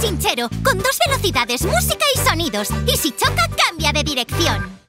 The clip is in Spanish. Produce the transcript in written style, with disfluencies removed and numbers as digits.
chinchero, con 2 velocidades, música y sonidos. Y si choca, cambia de dirección.